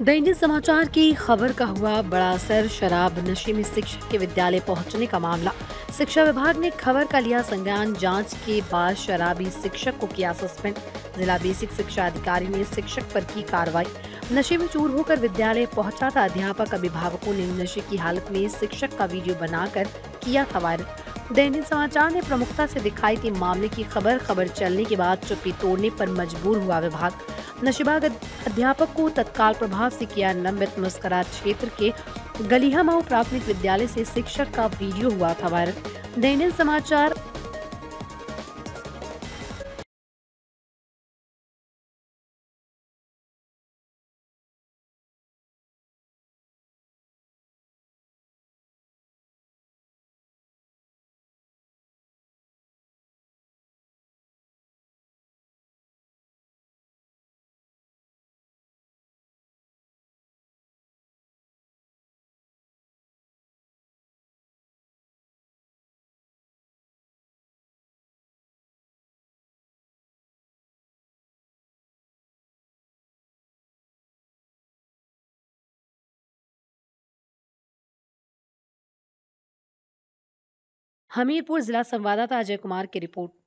दैनिक समाचार की खबर का हुआ बड़ा असर। शराब नशे में शिक्षक के विद्यालय पहुंचने का मामला। शिक्षा विभाग ने खबर का लिया संज्ञान। जांच के बाद शराबी शिक्षक को किया सस्पेंड। जिला बेसिक शिक्षा अधिकारी ने शिक्षक पर की कार्रवाई। नशे में चूर होकर विद्यालय पहुंचा था अध्यापक। अभिभावकों ने नशे की हालत में शिक्षक का वीडियो बनाकर किया था वायरल। दैनिक समाचार ने प्रमुखता से दिखाई थी मामले की खबर चलने के बाद चुप्पी तोड़ने पर मजबूर हुआ विभाग। नशेबाज अध्यापक को तत्काल प्रभाव से किया निलंबित। मुस्करा क्षेत्र के गलिया माऊ प्राथमिक विद्यालय से शिक्षक का वीडियो हुआ था वायरल। दैनिक समाचार हमीरपुर जिला संवाददाता अजय कुमार की रिपोर्ट।